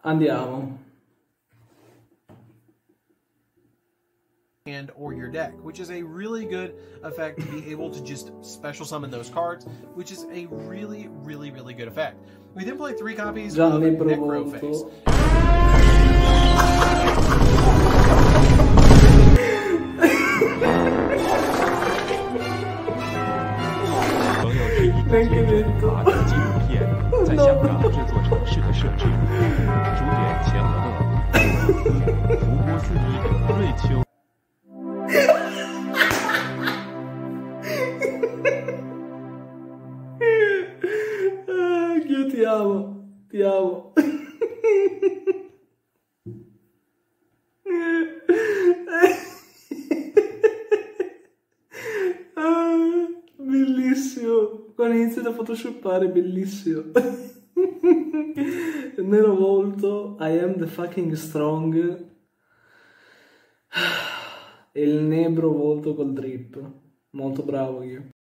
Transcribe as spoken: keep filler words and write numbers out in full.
Andiamo. And or your deck, which is a really good effect to be able to just special summon those cards, which is a really, really, really good effect. We then play three copies Già of ne Necroface. Neanche detto. Io ti amo, ti amo. Ah, bellissimo. Quando inizi a photoshoppare, bellissimo. Nero volto, I am the fucking strong. E il nebro volto col drip. Molto bravo io.